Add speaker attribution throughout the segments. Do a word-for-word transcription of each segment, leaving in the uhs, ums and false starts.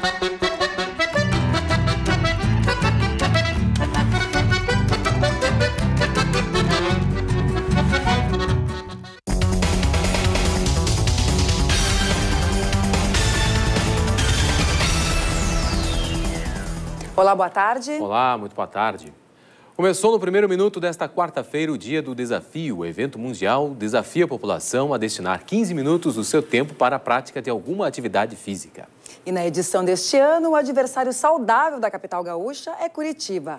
Speaker 1: Olá, boa tarde.
Speaker 2: Olá, muito boa tarde. Começou no primeiro minuto desta quarta-feira o Dia do Desafio. O evento mundial desafia a população a destinar quinze minutos do seu tempo para a prática de alguma atividade física.
Speaker 1: E na edição deste ano, o adversário saudável da capital gaúcha é Curitiba.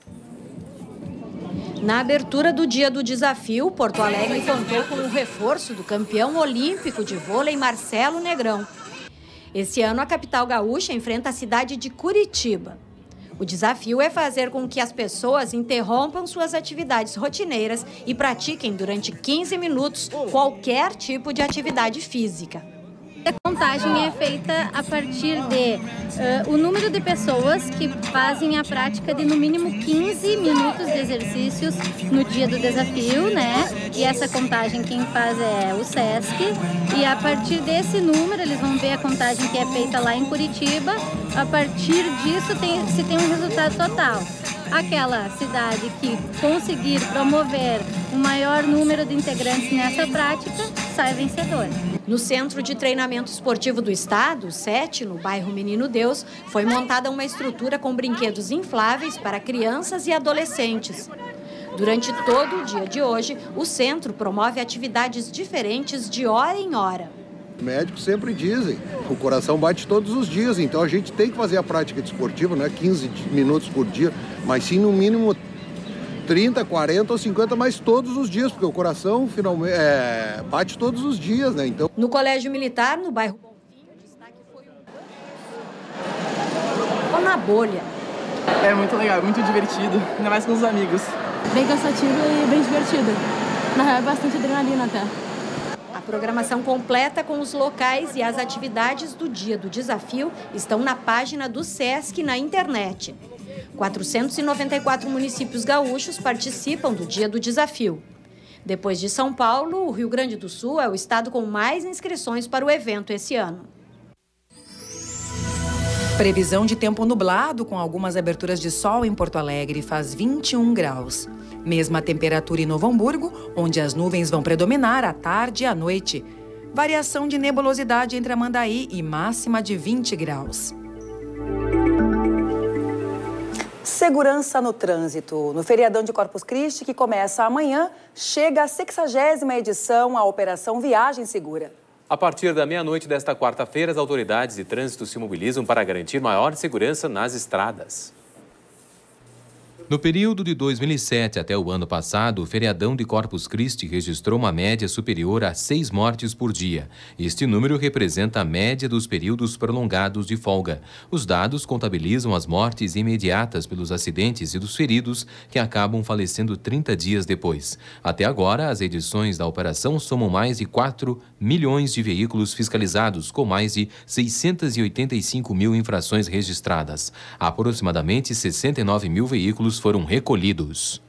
Speaker 3: Na abertura do Dia do Desafio, Porto Alegre contou com o reforço do campeão olímpico de vôlei Marcelo Negrão. Esse ano, a capital gaúcha enfrenta a cidade de Curitiba. O desafio é fazer com que as pessoas interrompam suas atividades rotineiras e pratiquem durante quinze minutos qualquer tipo de atividade física.
Speaker 4: A contagem é feita a partir de uh, o número de pessoas que fazem a prática de no mínimo quinze minutos de exercícios no dia do desafio, né? E essa contagem quem faz é o SESC. E a partir desse número, eles vão ver a contagem que é feita lá em Curitiba. A partir disso, tem, se tem um resultado total. Aquela cidade que conseguir promover o maior número de integrantes nessa prática, sai vencedora.
Speaker 3: No Centro de Treinamento Esportivo do Estado, o SET, no bairro Menino Deus, foi montada uma estrutura com brinquedos infláveis para crianças e adolescentes. Durante todo o dia de hoje, o centro promove atividades diferentes de hora em hora.
Speaker 5: Médicos sempre dizem, o coração bate todos os dias, então a gente tem que fazer a prática desportiva, não é quinze minutos por dia, mas sim no mínimo trinta, quarenta ou cinquenta, mas todos os dias, porque o coração finalmente é, bate todos os dias, né? Então...
Speaker 3: No Colégio Militar, no bairro Bonfim, o destaque foi o... ou na bolha.
Speaker 6: É muito legal, muito divertido, ainda mais com os amigos.
Speaker 7: Bem cansativo e bem divertido. Na real, é bastante adrenalina até.
Speaker 3: A programação completa com os locais e as atividades do Dia do Desafio estão na página do SESC na internet. quatrocentos e noventa e quatro municípios gaúchos participam do Dia do Desafio. Depois de São Paulo, o Rio Grande do Sul é o estado com mais inscrições para o evento esse ano.
Speaker 1: Previsão de tempo nublado com algumas aberturas de sol em Porto Alegre, faz vinte e um graus. Mesma temperatura em Novo Hamburgo, onde as nuvens vão predominar à tarde e à noite. Variação de nebulosidade entre Amandaí e máxima de vinte graus. Segurança no trânsito. No feriadão de Corpus Christi, que começa amanhã, chega a sexagésima edição, a Operação Viagem Segura.
Speaker 2: A partir da meia-noite desta quarta-feira, as autoridades de trânsito se mobilizam para garantir maior segurança nas estradas. No período de dois mil e sete até o ano passado, o feriadão de Corpus Christi registrou uma média superior a seis mortes por dia. Este número representa a média dos períodos prolongados de folga. Os dados contabilizam as mortes imediatas pelos acidentes e dos feridos, que acabam falecendo trinta dias depois. Até agora, as edições da operação somam mais de quatro milhões de veículos fiscalizados, com mais de seiscentos e oitenta e cinco mil infrações registradas. Aproximadamente sessenta e nove mil veículos foram recolhidos.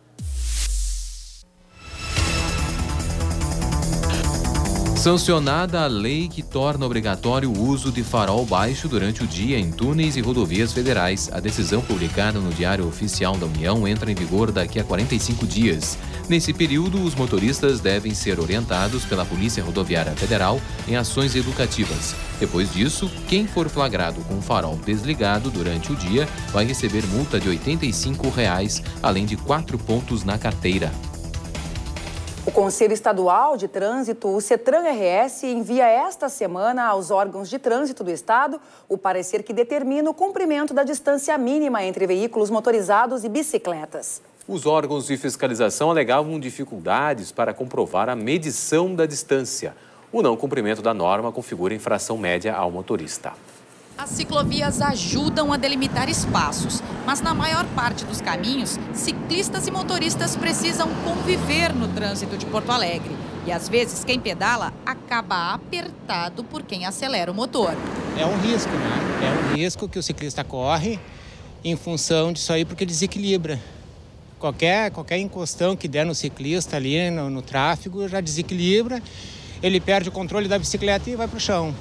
Speaker 2: Sancionada a lei que torna obrigatório o uso de farol baixo durante o dia em túneis e rodovias federais. A decisão publicada no Diário Oficial da União entra em vigor daqui a quarenta e cinco dias. Nesse período, os motoristas devem ser orientados pela Polícia Rodoviária Federal em ações educativas. Depois disso, quem for flagrado com o farol desligado durante o dia vai receber multa de oitenta e cinco reais, além de quatro pontos na carteira.
Speaker 1: O Conselho Estadual de Trânsito, o CETRAN-R S, envia esta semana aos órgãos de trânsito do Estado o parecer que determina o cumprimento da distância mínima entre veículos motorizados e bicicletas.
Speaker 2: Os órgãos de fiscalização alegavam dificuldades para comprovar a medição da distância. O não cumprimento da norma configura infração média ao motorista.
Speaker 8: As ciclovias ajudam a delimitar espaços, mas na maior parte dos caminhos, ciclistas e motoristas precisam conviver no trânsito de Porto Alegre. E às vezes quem pedala acaba apertado por quem acelera o motor.
Speaker 9: É um risco, né? É um risco que o ciclista corre em função disso aí, porque desequilibra. Qualquer, qualquer encostão que der no ciclista ali no, no tráfego já desequilibra, ele perde o controle da bicicleta e vai para o chão.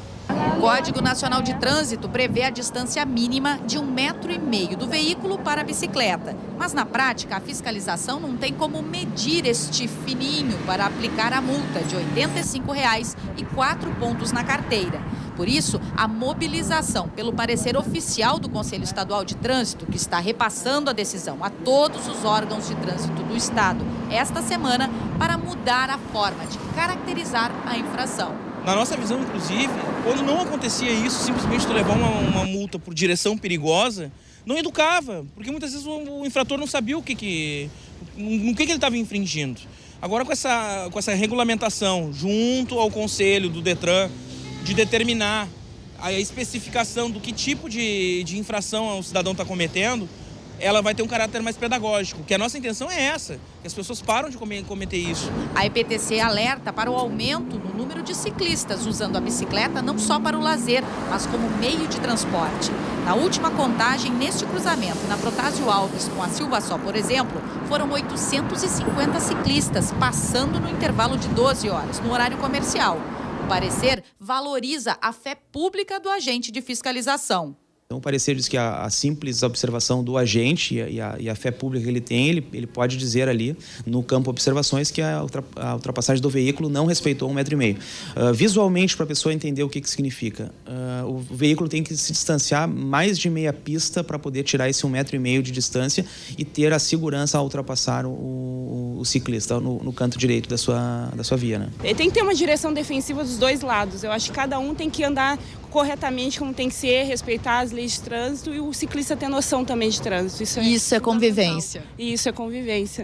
Speaker 8: O Código Nacional de Trânsito prevê a distância mínima de um metro e meio do veículo para a bicicleta. Mas, na prática, a fiscalização não tem como medir este fininho para aplicar a multa de oitenta e cinco reais e quatro pontos na carteira. Por isso, a mobilização pelo parecer oficial do Conselho Estadual de Trânsito, que está repassando a decisão a todos os órgãos de trânsito do Estado esta semana, para mudar a forma de caracterizar a infração.
Speaker 10: Na nossa visão, inclusive, quando não acontecia isso, simplesmente tu levar uma, uma multa por direção perigosa, não educava, porque muitas vezes o, o infrator não sabia o que, que, no que, que ele estava infringindo. Agora, com essa, com essa regulamentação, junto ao Conselho do Detran, de determinar a especificação do que tipo de, de infração o cidadão está cometendo, ela vai ter um caráter mais pedagógico, que a nossa intenção é essa, que as pessoas param de cometer isso.
Speaker 8: A E P T C alerta para o aumento no número de ciclistas usando a bicicleta não só para o lazer, mas como meio de transporte. Na última contagem, neste cruzamento, na Protásio Alves com a Silva Só, por exemplo, foram oitocentos e cinquenta ciclistas passando no intervalo de doze horas, no horário comercial. O parecer valoriza a fé pública do agente de fiscalização.
Speaker 11: Então, o parecer diz que a, a simples observação do agente e a, e, a, e a fé pública que ele tem, ele, ele pode dizer ali no campo observações que a, ultra, a ultrapassagem do veículo não respeitou um metro e meio. Uh, visualmente, para a pessoa entender o que, que significa, uh, o veículo tem que se distanciar mais de meia pista para poder tirar esse um metro e meio de distância e ter a segurança ao ultrapassar o, o, o ciclista no, no canto direito da sua, da sua via, né?
Speaker 7: Ele tem que ter uma direção defensiva dos dois lados. Eu acho que cada um tem que andar corretamente como tem que ser, respeitar as leis de trânsito e o ciclista ter noção também de trânsito. Isso é,
Speaker 8: Isso é convivência.
Speaker 7: Isso é convivência.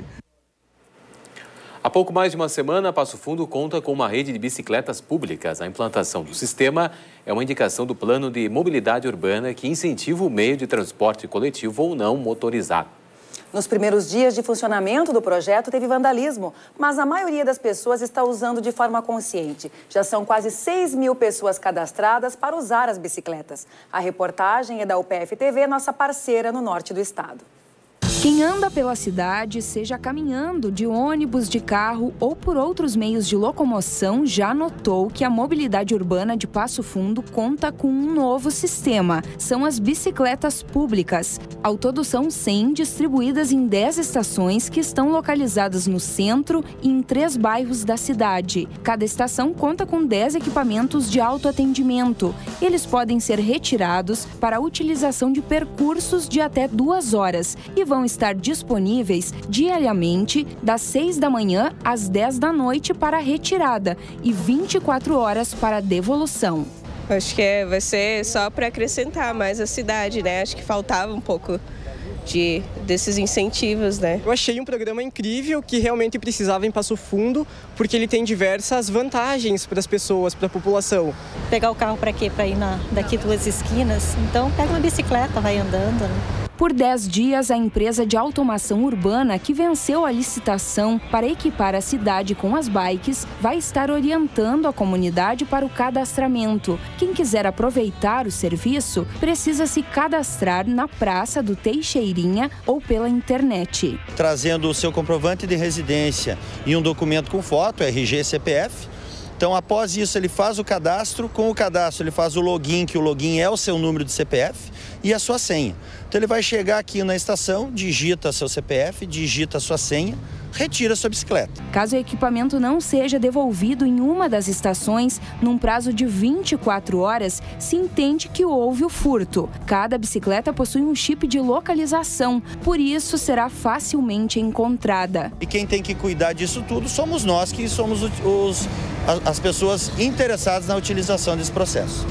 Speaker 2: Há pouco mais de uma semana, Passo Fundo conta com uma rede de bicicletas públicas. A implantação do sistema é uma indicação do Plano de Mobilidade Urbana que incentiva o meio de transporte coletivo ou não motorizado.
Speaker 12: Nos primeiros dias de funcionamento do projeto, teve vandalismo, mas a maioria das pessoas está usando de forma consciente. Já são quase seis mil pessoas cadastradas para usar as bicicletas. A reportagem é da U P F T V, nossa parceira no norte do estado.
Speaker 13: Quem anda pela cidade, seja caminhando, de ônibus, de carro ou por outros meios de locomoção, já notou que a mobilidade urbana de Passo Fundo conta com um novo sistema. São as bicicletas públicas. Ao todo são cem, distribuídas em dez estações que estão localizadas no centro e em três bairros da cidade. Cada estação conta com dez equipamentos de autoatendimento. Eles podem ser retirados para a utilização de percursos de até duas horas e vão estar disponíveis diariamente das seis da manhã às dez da noite para retirada e vinte e quatro horas para devolução.
Speaker 14: Acho que é, vai ser só para acrescentar mais a cidade, né? Acho que faltava um pouco de, desses incentivos, né?
Speaker 15: Eu achei um programa incrível que realmente precisava em Passo Fundo, porque ele tem diversas vantagens para as pessoas, para a população.
Speaker 16: Pegar o carro para quê? Para ir na, daqui duas esquinas? Então pega uma bicicleta, vai andando, né?
Speaker 13: Por dez dias, a empresa de automação urbana que venceu a licitação para equipar a cidade com as bikes vai estar orientando a comunidade para o cadastramento. Quem quiser aproveitar o serviço precisa se cadastrar na Praça do Teixeirinha ou pela internet.
Speaker 17: Trazendo o seu comprovante de residência e um documento com foto, R G, C P F. Então, após isso, ele faz o cadastro. Com o cadastro, ele faz o login, que o login é o seu número de C P F e a sua senha. Então, ele vai chegar aqui na estação, digita seu C P F, digita a sua senha, retira a sua bicicleta.
Speaker 13: Caso o equipamento não seja devolvido em uma das estações, num prazo de vinte e quatro horas, se entende que houve o furto. Cada bicicleta possui um chip de localização, por isso será facilmente encontrada.
Speaker 17: E quem tem que cuidar disso tudo somos nós, que somos os, os, as pessoas interessadas na utilização desse processo.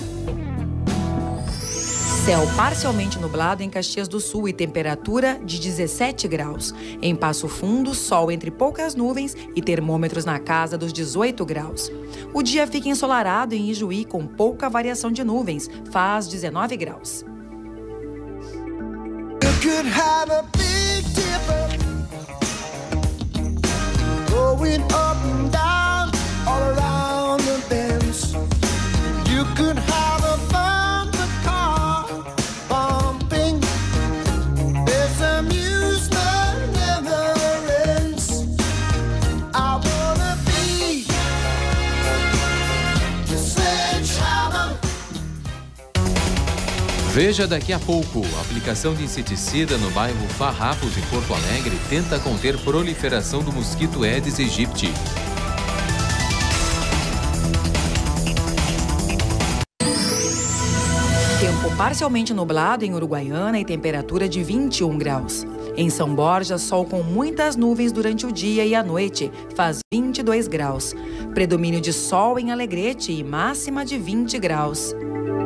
Speaker 1: Céu parcialmente nublado em Caxias do Sul e temperatura de dezessete graus. Em Passo Fundo, sol entre poucas nuvens e termômetros na casa dos dezoito graus. O dia fica ensolarado em Ijuí com pouca variação de nuvens, faz dezenove graus.
Speaker 2: Veja daqui a pouco. A aplicação de inseticida no bairro Farrapos, em Porto Alegre, tenta conter proliferação do mosquito Aedes aegypti.
Speaker 1: Tempo parcialmente nublado em Uruguaiana e temperatura de vinte e um graus. Em São Borja, sol com muitas nuvens durante o dia e a noite, faz vinte e dois graus. Predomínio de sol em Alegrete e máxima de vinte graus.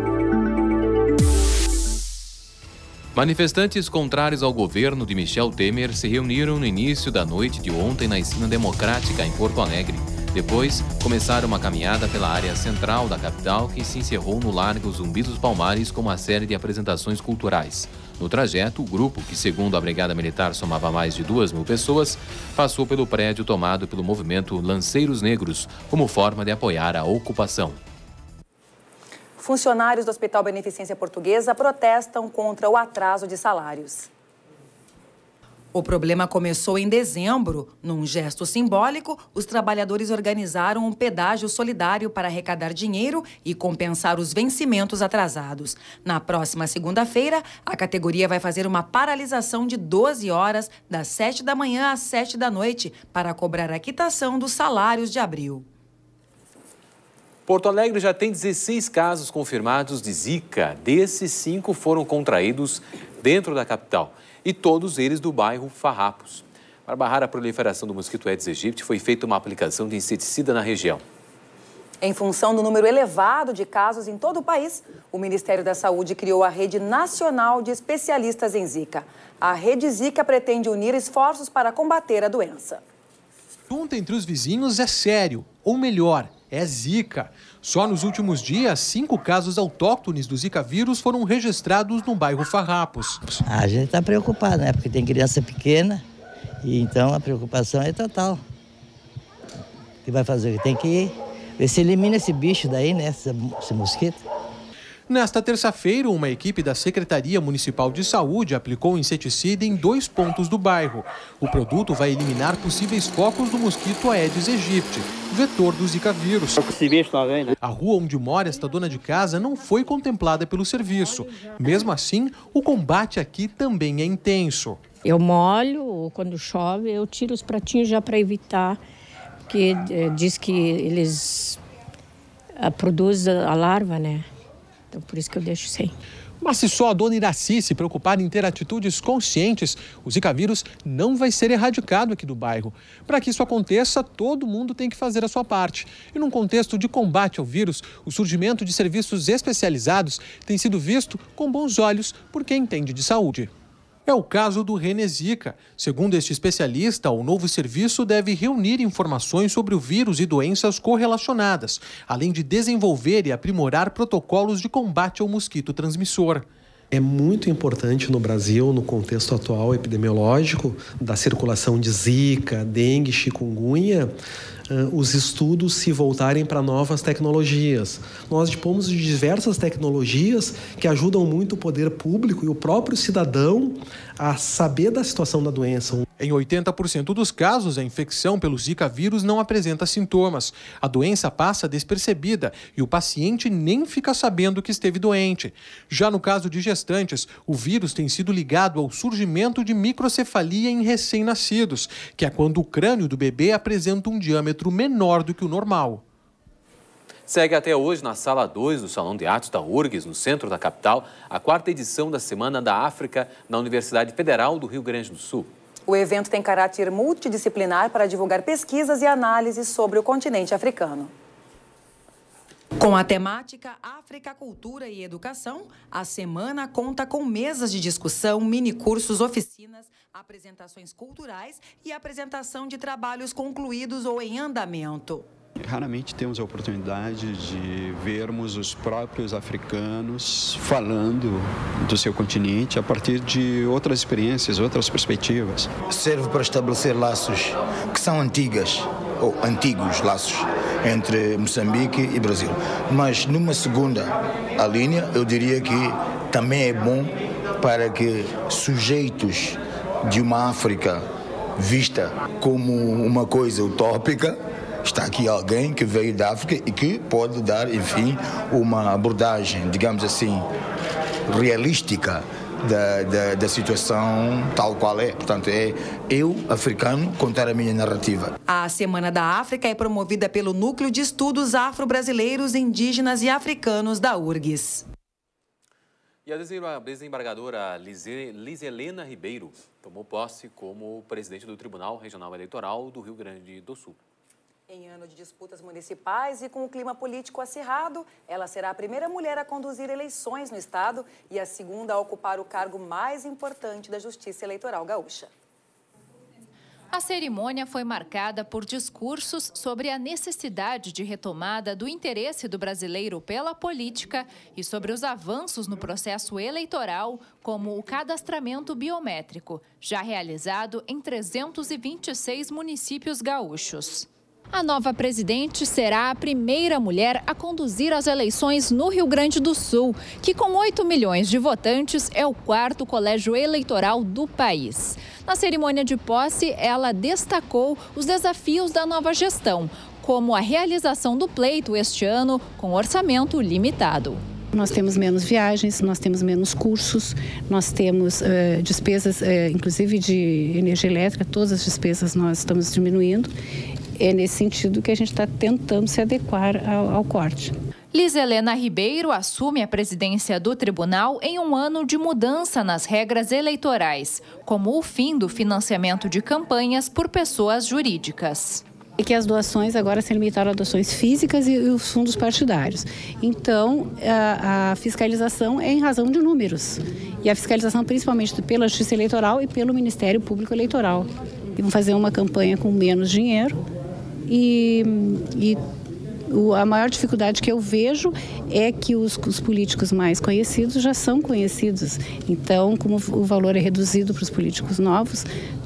Speaker 2: Manifestantes contrários ao governo de Michel Temer se reuniram no início da noite de ontem na Esquina Democrática, em Porto Alegre. Depois, começaram uma caminhada pela área central da capital, que se encerrou no Largo Zumbi dos Palmares com uma série de apresentações culturais. No trajeto, o grupo, que segundo a Brigada Militar somava mais de duas mil pessoas, passou pelo prédio tomado pelo movimento Lanceiros Negros, como forma de apoiar a ocupação.
Speaker 12: Funcionários do Hospital Beneficência Portuguesa protestam contra o atraso de salários.
Speaker 1: O problema começou em dezembro. Num gesto simbólico, os trabalhadores organizaram um pedágio solidário para arrecadar dinheiro e compensar os vencimentos atrasados. Na próxima segunda-feira, a categoria vai fazer uma paralisação de doze horas, das sete da manhã às sete da noite, para cobrar a quitação dos salários de abril.
Speaker 2: Porto Alegre já tem dezesseis casos confirmados de Zika. Desses, cinco foram contraídos dentro da capital. E todos eles do bairro Farrapos. Para barrar a proliferação do mosquito Aedes aegypti, foi feita uma aplicação de inseticida na região.
Speaker 12: Em função do número elevado de casos em todo o país, o Ministério da Saúde criou a Rede Nacional de Especialistas em Zika. A Rede Zika pretende unir esforços para combater a doença.
Speaker 18: O assunto entre os vizinhos é sério, ou melhor, é Zika. Só nos últimos dias, cinco casos autóctones do Zika vírus foram registrados no bairro Farrapos.
Speaker 19: A gente está preocupado, né? Porque tem criança pequena e então a preocupação é total. O que vai fazer? Tem que ver se elimina esse bicho daí, né? Esse, esse mosquito.
Speaker 18: Nesta terça-feira, uma equipe da Secretaria Municipal de Saúde aplicou inseticida em dois pontos do bairro. O produto vai eliminar possíveis focos do mosquito Aedes aegypti, vetor do Zika vírus. A rua onde mora esta dona de casa não foi contemplada pelo serviço. Mesmo assim, o combate aqui também é intenso.
Speaker 20: Eu molho, quando chove, eu tiro os pratinhos já para evitar, porque eh, diz que eles ah, produzem a larva, né? Então, por isso que eu deixo sem.
Speaker 18: Mas se só a dona Iraci se preocupar em ter atitudes conscientes, o Zika vírus não vai ser erradicado aqui do bairro. Para que isso aconteça, todo mundo tem que fazer a sua parte. E num contexto de combate ao vírus, o surgimento de serviços especializados tem sido visto com bons olhos por quem entende de saúde. É o caso do Renezika. Segundo este especialista, o novo serviço deve reunir informações sobre o vírus e doenças correlacionadas, além de desenvolver e aprimorar protocolos de combate ao mosquito transmissor.
Speaker 21: É muito importante no Brasil, no contexto atual epidemiológico, da circulação de Zika, dengue, chikungunya, os estudos se voltarem para novas tecnologias. Nós dispomos de diversas tecnologias que ajudam muito o poder público e o próprio cidadão a saber da situação da doença.
Speaker 18: Em oitenta por cento dos casos, a infecção pelo Zika vírus não apresenta sintomas. A doença passa despercebida e o paciente nem fica sabendo que esteve doente. Já no caso de gestantes, o vírus tem sido ligado ao surgimento de microcefalia em recém-nascidos, que é quando o crânio do bebê apresenta um diâmetro menor do que o normal.
Speaker 2: Segue até hoje na Sala dois do Salão de Atos da U R G S, no centro da capital, a quarta edição da Semana da África na Universidade Federal do Rio Grande do Sul.
Speaker 12: O evento tem caráter multidisciplinar para divulgar pesquisas e análises sobre o continente africano.
Speaker 1: Com a temática África, Cultura e Educação, a semana conta com mesas de discussão, minicursos, oficinas, apresentações culturais e apresentação de trabalhos concluídos ou em andamento.
Speaker 22: Raramente temos a oportunidade de vermos os próprios africanos falando do seu continente a partir de outras experiências, outras perspectivas.
Speaker 23: Serve para estabelecer laços que são antigas, ou antigos laços, entre Moçambique e Brasil. Mas numa segunda linha, eu diria que também é bom para que sujeitos de uma África vista como uma coisa utópica, está aqui alguém que veio da África e que pode dar, enfim, uma abordagem, digamos assim, realística da, da, da situação tal qual é. Portanto, é eu, africano, contar a minha narrativa.
Speaker 1: A Semana da África é promovida pelo Núcleo de Estudos Afro-Brasileiros, Indígenas e Africanos da U R G S.
Speaker 2: E a desembargadora Lizelena Ribeiro tomou posse como presidente do Tribunal Regional Eleitoral do Rio Grande do Sul.
Speaker 12: Em ano de disputas municipais e com o clima político acirrado, ela será a primeira mulher a conduzir eleições no estado e a segunda a ocupar o cargo mais importante da Justiça Eleitoral gaúcha.
Speaker 4: A cerimônia foi marcada por discursos sobre a necessidade de retomada do interesse do brasileiro pela política e sobre os avanços no processo eleitoral, como o cadastramento biométrico, já realizado em trezentos e vinte e seis municípios gaúchos. A nova presidente será a primeira mulher a conduzir as eleições no Rio Grande do Sul, que com oito milhões de votantes é o quarto colégio eleitoral do país. Na cerimônia de posse, ela destacou os desafios da nova gestão, como a realização do pleito este ano com orçamento limitado.
Speaker 5: Nós temos menos viagens, nós temos menos cursos, nós temos uh, despesas, uh, inclusive de energia elétrica, todas as despesas nós estamos diminuindo. É nesse sentido que a gente está tentando se adequar ao, ao corte.
Speaker 4: Lizelena Ribeiro assume a presidência do tribunal em um ano de mudança nas regras eleitorais, como o fim do financiamento de campanhas por pessoas jurídicas.
Speaker 5: E que as doações agora se limitaram a doações físicas e, e os fundos partidários. Então, a, a fiscalização é em razão de números. E a fiscalização principalmente pela Justiça Eleitoral e pelo Ministério Público Eleitoral. E vão fazer uma campanha com menos dinheiro e... e a maior dificuldade que eu vejo é que os, os políticos mais conhecidos já são conhecidos. Então, como o valor é reduzido para os políticos novos,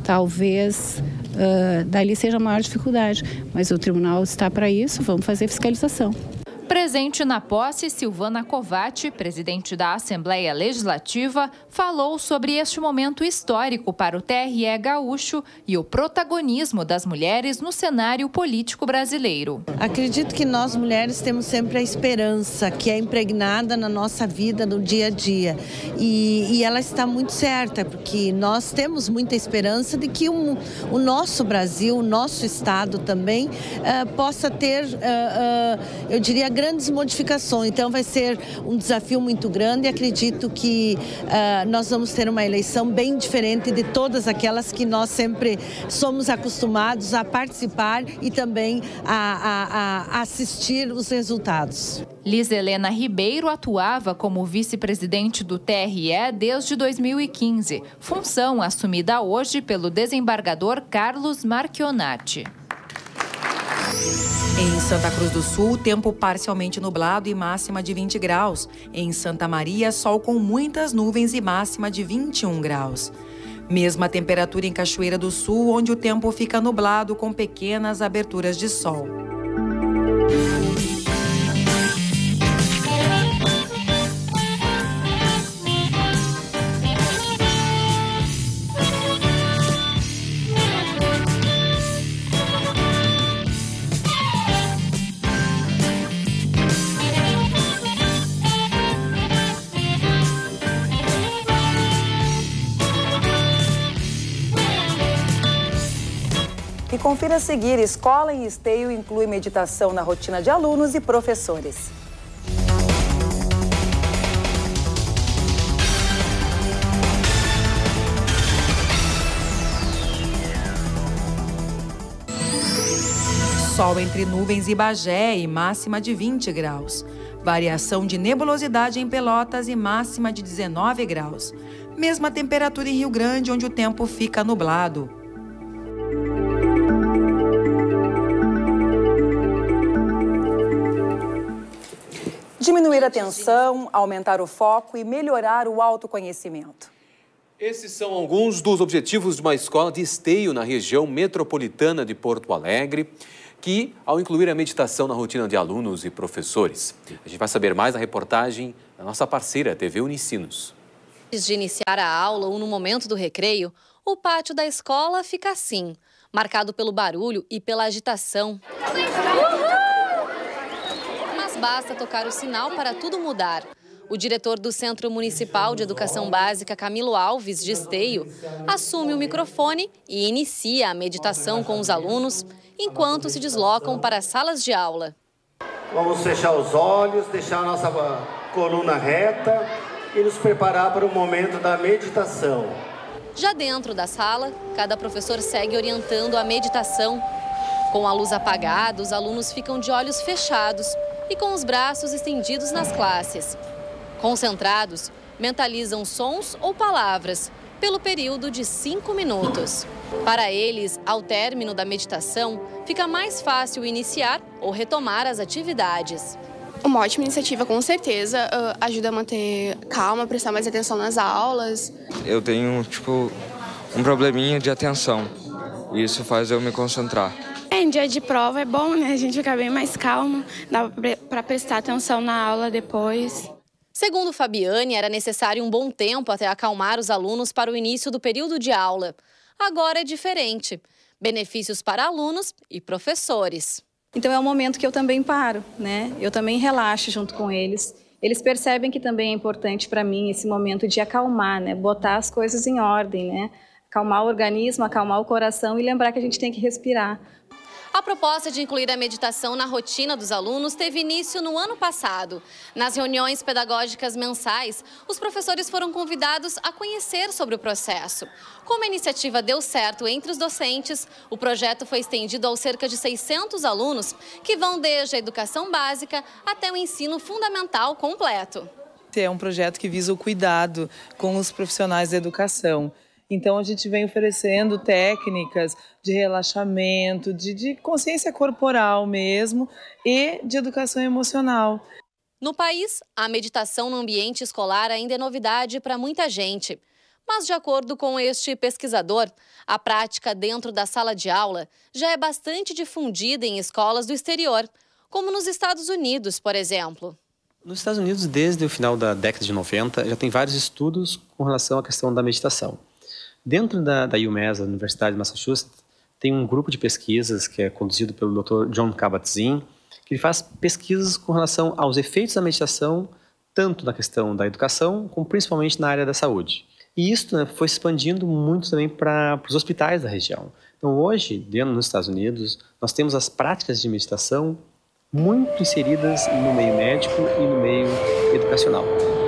Speaker 5: talvez uh, dali seja a maior dificuldade. Mas o tribunal está para isso, vamos fazer fiscalização.
Speaker 4: Presente na posse, Silvana Covatti, presidente da Assembleia Legislativa, falou sobre este momento histórico para o T R E gaúcho e o protagonismo das mulheres no cenário político brasileiro.
Speaker 6: Acredito que nós mulheres temos sempre a esperança que é impregnada na nossa vida, no dia a dia. E, e ela está muito certa, porque nós temos muita esperança de que um, o nosso Brasil, o nosso Estado também, uh, possa ter, uh, uh, eu diria, grandes modificações. Então vai ser um desafio muito grande e acredito que uh, nós vamos ter uma eleição bem diferente de todas aquelas que nós sempre somos acostumados a participar e também a, a, a assistir os resultados.
Speaker 4: Lizelena Ribeiro atuava como vice-presidente do T R E desde dois mil e quinze, função assumida hoje pelo desembargador Carlos Marchionati.
Speaker 1: Em Santa Cruz do Sul, tempo parcialmente nublado e máxima de vinte graus. Em Santa Maria, sol com muitas nuvens e máxima de vinte e um graus. Mesma temperatura em Cachoeira do Sul, onde o tempo fica nublado com pequenas aberturas de sol.
Speaker 12: E confira a seguir, escola em Esteio inclui meditação na rotina de alunos e professores.
Speaker 1: Sol entre nuvens e Bagé e máxima de vinte graus. Variação de nebulosidade em Pelotas e máxima de dezenove graus. Mesma temperatura em Rio Grande, onde o tempo fica nublado.
Speaker 12: Diminuir a tensão, aumentar o foco e melhorar o autoconhecimento.
Speaker 2: Esses são alguns dos objetivos de uma escola de Esteio na região metropolitana de Porto Alegre, que, ao incluir a meditação na rotina de alunos e professores. A gente vai saber mais na reportagem da nossa parceira, T V Unicinos.
Speaker 24: Antes de iniciar a aula ou no momento do recreio, o pátio da escola fica assim, marcado pelo barulho e pela agitação. Basta tocar o sinal para tudo mudar. O diretor do Centro Municipal de Educação Básica, Camilo Alves, de Esteio, assume o microfone e inicia a meditação com os alunos, enquanto se deslocam para as salas de aula.
Speaker 3: Vamos fechar os olhos, deixar a nossa coluna reta e nos preparar para o momento da meditação.
Speaker 24: Já dentro da sala, cada professor segue orientando a meditação. Com a luz apagada, os alunos ficam de olhos fechados e com os braços estendidos nas classes. Concentrados, mentalizam sons ou palavras pelo período de cinco minutos. Para eles, ao término da meditação, fica mais fácil iniciar ou retomar as atividades.
Speaker 9: Uma ótima iniciativa, com certeza, ajuda a manter calma, prestar mais atenção nas aulas.
Speaker 10: Eu tenho, tipo, um probleminha de atenção e isso faz eu me concentrar.
Speaker 9: É, em dia de prova é bom, né? A gente fica bem mais calmo, dá para prestar atenção na aula depois.
Speaker 24: Segundo Fabiane, era necessário um bom tempo até acalmar os alunos para o início do período de aula. Agora é diferente. Benefícios para alunos e professores.
Speaker 11: Então é um momento que eu também paro, né? Eu também relaxo junto com eles. Eles percebem que também é importante para mim esse momento de acalmar, né? Botar as coisas em ordem, né? Acalmar o organismo, acalmar o coração e lembrar que a gente tem que respirar.
Speaker 24: A proposta de incluir a meditação na rotina dos alunos teve início no ano passado. Nas reuniões pedagógicas mensais, os professores foram convidados a conhecer sobre o processo. Como a iniciativa deu certo entre os docentes, o projeto foi estendido aos cerca de seiscentos alunos, que vão desde a educação básica até o ensino fundamental completo.
Speaker 25: É um projeto que visa o cuidado com os profissionais da educação. Então, a gente vem oferecendo técnicas de relaxamento, de, de consciência corporal mesmo e de educação emocional.
Speaker 24: No país, a meditação no ambiente escolar ainda é novidade para muita gente. Mas, de acordo com este pesquisador, a prática dentro da sala de aula já é bastante difundida em escolas do exterior, como nos Estados Unidos, por exemplo.
Speaker 26: Nos Estados Unidos, desde o final da década de noventa, já tem vários estudos com relação à questão da meditação. Dentro da, da UMass, da Universidade de Massachusetts, tem um grupo de pesquisas que é conduzido pelo doutor John Kabat-Zinn, que ele faz pesquisas com relação aos efeitos da meditação, tanto na questão da educação, como principalmente na área da saúde. E isso, né, foi expandindo muito também para os hospitais da região. Então, hoje, dentro dos Estados Unidos, nós temos as práticas de meditação muito inseridas no meio médico e no meio educacional.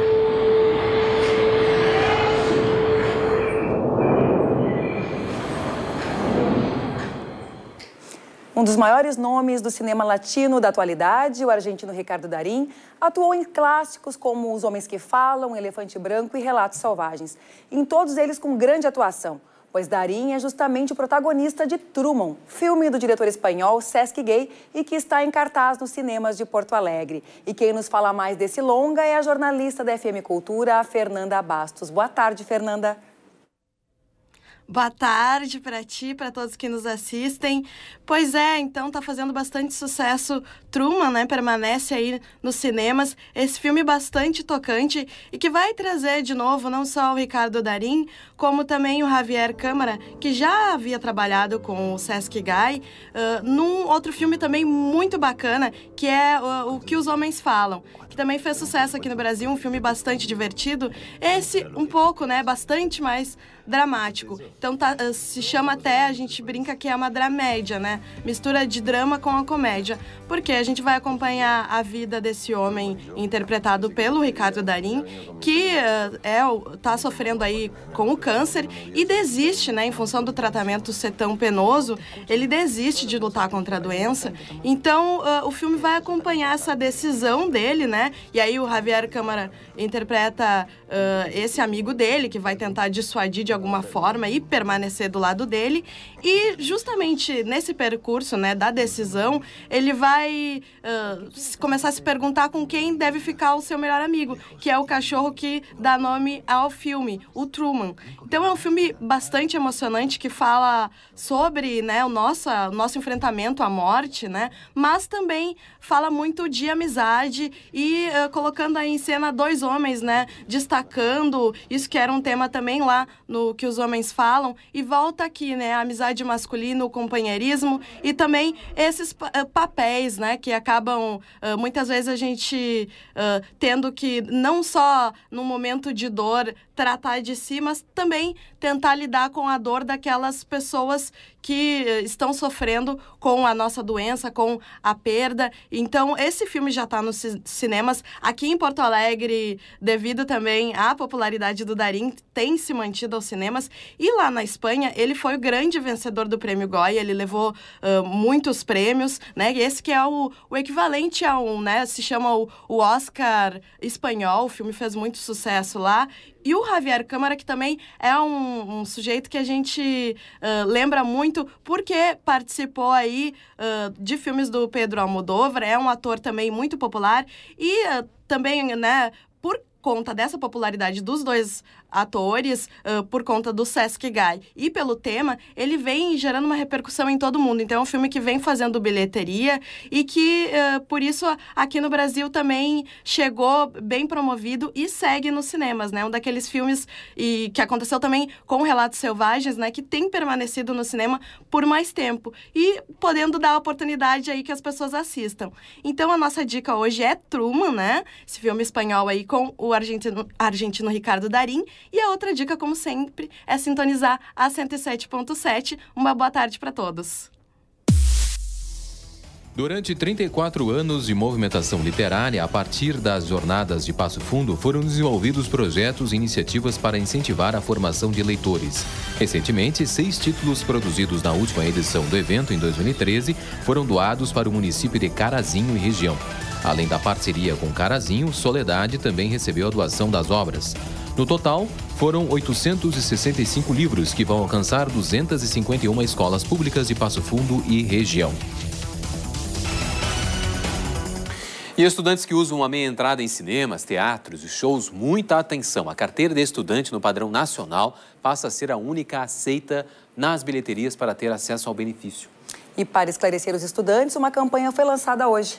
Speaker 12: Um dos maiores nomes do cinema latino da atualidade, o argentino Ricardo Darín, atuou em clássicos como Os Homens que Falam, Elefante Branco e Relatos Selvagens. Em todos eles com grande atuação, pois Darín é justamente o protagonista de Truman, filme do diretor espanhol Cesc Gay e que está em cartaz nos cinemas de Porto Alegre. E quem nos fala mais desse longa é a jornalista da F M Cultura, a Fernanda Bastos. Boa tarde, Fernanda.
Speaker 27: Boa tarde para ti, para todos que nos assistem. Pois é, então tá fazendo bastante sucesso Truman, né? Permanece aí nos cinemas. Esse filme bastante tocante e que vai trazer de novo não só o Ricardo Darín, como também o Javier Câmara, que já havia trabalhado com o Cesc Gay, uh, num outro filme também muito bacana, que é uh, O Que os Homens Falam, que também fez sucesso aqui no Brasil, um filme bastante divertido. Esse um pouco, né? Bastante mais dramático. Então tá, se chama até, a gente brinca que é uma dramédia, né? Mistura de drama com a comédia. Porque a gente vai acompanhar a vida desse homem interpretado pelo Ricardo Darín, que uh, é, tá sofrendo aí com o câncer e desiste, né? Em função do tratamento ser tão penoso, ele desiste de lutar contra a doença. Então uh, o filme vai acompanhar essa decisão dele, né? E aí o Javier Câmara interpreta uh, esse amigo dele, que vai tentar dissuadir de alguma forma e permanecer do lado dele. E justamente nesse percurso, né, da decisão, ele vai uh, começar a se perguntar com quem deve ficar o seu melhor amigo, que é o cachorro que dá nome ao filme, o Truman. Então é um filme bastante emocionante que fala sobre, né, o nosso, o nosso enfrentamento à morte, né, mas também fala muito de amizade e uh, colocando aí em cena dois homens, né, destacando isso que era um tema também lá no no que os homens falam, e volta aqui, né, a amizade masculina, o companheirismo e também esses uh, papéis, né, que acabam, uh, muitas vezes a gente uh, tendo que não só no momento de dor tratar de si, mas também tentar lidar com a dor daquelas pessoas que uh, estão sofrendo com a nossa doença, com a perda. Então, esse filme já está nos ci- cinemas. Aqui em Porto Alegre, devido também à popularidade do Darín, tem se mantido aos cinemas. E lá na Espanha, ele foi o grande vencedor do Prêmio Goya, ele levou uh, muitos prêmios, né? E esse que é o, o equivalente a um, né? Se chama o, o Oscar espanhol, o filme fez muito sucesso lá. E o Javier Câmara, que também é um, um sujeito que a gente uh, lembra muito porque participou aí uh, de filmes do Pedro Almodóvar, é um ator também muito popular e uh, também, né, por conta dessa popularidade dos dois atores, uh, por conta do Sesc Gay e pelo tema, ele vem gerando uma repercussão em todo mundo. Então é um filme que vem fazendo bilheteria e que, uh, por isso, aqui no Brasil também chegou bem promovido e segue nos cinemas, né? Um daqueles filmes e, que aconteceu também com Relatos Selvagens, né? Que tem permanecido no cinema por mais tempo e podendo dar a oportunidade aí que as pessoas assistam. Então a nossa dica hoje é Truman, né? Esse filme espanhol aí com o argentino, argentino Ricardo Darín. E a outra dica, como sempre, é sintonizar a cento e sete ponto sete. Uma boa tarde para todos.
Speaker 2: Durante trinta e quatro anos de movimentação literária, a partir das Jornadas de Passo Fundo, foram desenvolvidos projetos e iniciativas para incentivar a formação de leitores. Recentemente, seis títulos produzidos na última edição do evento, em dois mil e treze, foram doados para o município de Carazinho e região. Além da parceria com Carazinho, Soledade também recebeu a doação das obras. No total, foram oitocentos e sessenta e cinco livros que vão alcançar duzentas e cinquenta e uma escolas públicas de Passo Fundo e região. E estudantes que usam uma meia entrada em cinemas, teatros e shows, muita atenção. A carteira de estudante no padrão nacional passa a ser a única aceita nas bilheterias para ter acesso ao benefício.
Speaker 12: E para esclarecer os estudantes, uma campanha foi lançada hoje.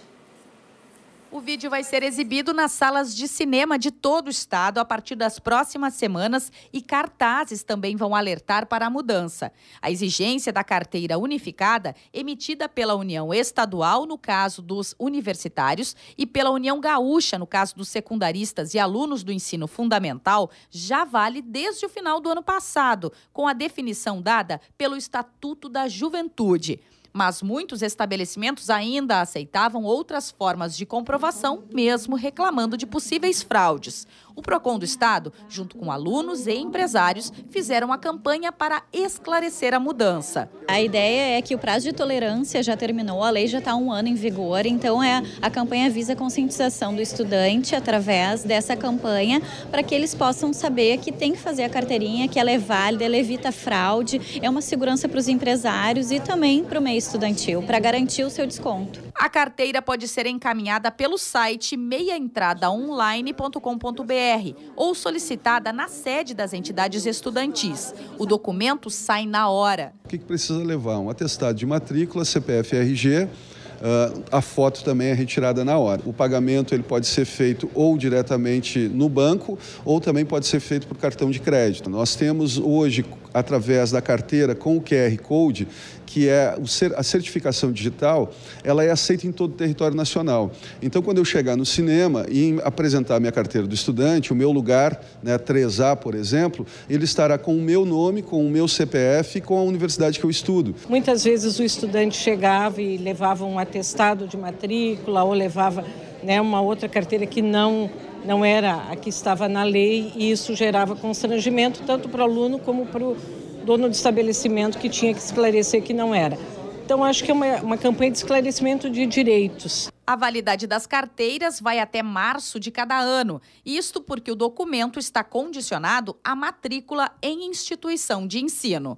Speaker 7: O vídeo vai ser exibido nas salas de cinema de todo o estado a partir das próximas semanas e cartazes também vão alertar para a mudança. A exigência da carteira unificada, emitida pela União Estadual, no caso dos universitários, e pela União Gaúcha, no caso dos secundaristas e alunos do ensino fundamental, já vale desde o final do ano passado, com a definição dada pelo Estatuto da Juventude. Mas muitos estabelecimentos ainda aceitavam outras formas de comprovação, mesmo reclamando de possíveis fraudes. O Procon do Estado, junto com alunos e empresários, fizeram a campanha para esclarecer a mudança.
Speaker 8: A ideia é que o prazo de tolerância já terminou, a lei já está há um ano em vigor, então é, a campanha visa a conscientização do estudante através dessa campanha para que eles possam saber que tem que fazer a carteirinha, que ela é válida, ela evita fraude, é uma segurança para os empresários e também para o meio estudantil, para garantir o seu desconto.
Speaker 7: A carteira pode ser encaminhada pelo site meia entrada online ponto com ponto br ou solicitada na sede das entidades estudantis. O documento sai na hora.
Speaker 13: O que precisa levar? Um atestado de matrícula, C P F e R G. Uh, a foto também é retirada na hora. O pagamento ele pode ser feito ou diretamente no banco ou também pode ser feito por cartão de crédito. Nós temos hoje, através da carteira com o Q R Code, que é a certificação digital, ela é aceita em todo o território nacional. Então, quando eu chegar no cinema e apresentar minha carteira do estudante, o meu lugar, né, três A, por exemplo, ele estará com o meu nome, com o meu C P F e com a universidade que eu estudo.
Speaker 20: Muitas vezes o estudante chegava e levava um atestado de matrícula ou levava, né, uma outra carteira que não, não era a que estava na lei e isso gerava constrangimento tanto para o aluno como para o dono do estabelecimento que tinha que esclarecer que não era. Então, acho que é uma, uma campanha de esclarecimento de direitos.
Speaker 7: A validade das carteiras vai até março de cada ano. Isto porque o documento está condicionado à matrícula em instituição de ensino.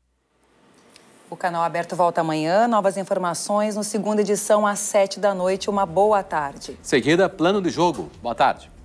Speaker 12: O Canal Aberto volta amanhã. Novas informações no segunda edição às sete da noite. Uma boa tarde.
Speaker 2: Seguida, plano de jogo. Boa tarde.